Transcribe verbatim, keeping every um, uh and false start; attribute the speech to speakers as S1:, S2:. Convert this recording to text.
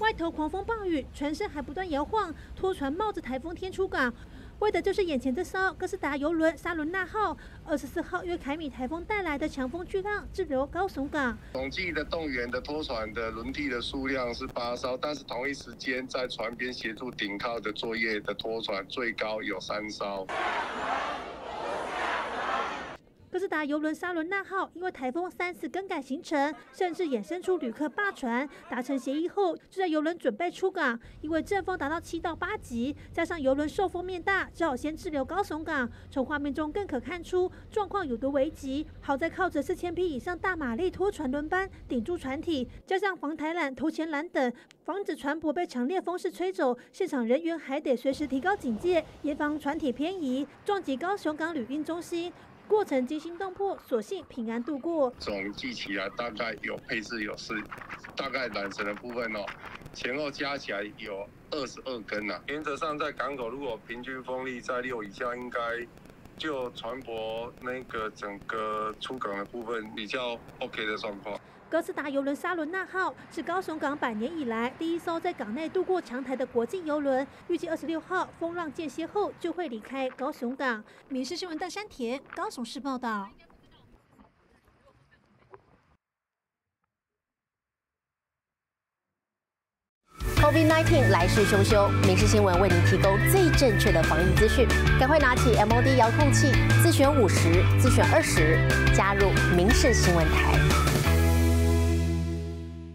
S1: 外头狂风暴雨，船身还不断摇晃，拖船冒着台风天出港。 为的就是眼前这艘哥斯达邮轮沙伦纳号，二十四号因为凯米台风带来的强风巨浪滞留高雄港。
S2: 总计的动员的拖船的轮替的数量是八艘，但是同一时间在船边协助顶靠的作业的拖船最高有三艘。
S1: 哥斯达邮轮沙伦纳号因为台风三次更改行程，甚至衍生出旅客罢船。达成协议后，就在邮轮准备出港，因为阵风达到七到八级，加上邮轮受风面大，只好先滞留高雄港。从画面中更可看出状况有多危急。好在靠着四千匹以上大马力拖船轮班顶住船体，加上防台缆、头前缆等，防止船舶被强烈风势吹走。现场人员还得随时提高警戒，严防船体偏移，撞击高雄港旅运中心。 过程惊心动魄，所幸平安度过。
S2: 总计起来大概有配置有四，大概缆绳的部分哦，前后加起来有二十二根呐、啊。原则上在港口，如果平均风力在六以下，应该就船舶那个整个出港的部分比较 OK 的状况。
S1: 哥斯达邮轮沙伦纳号是高雄港百年以来第一艘在港内渡过强台的国际邮轮，预计二十六号风浪间歇后就会离开高雄港。民视新闻邓山田高雄市报道。
S3: COVID 十九 来势汹汹，民视新闻为您提供最正确的防疫资讯，赶快拿起 M O D 遥控器，自选五十，自选二十，加入民视新闻台。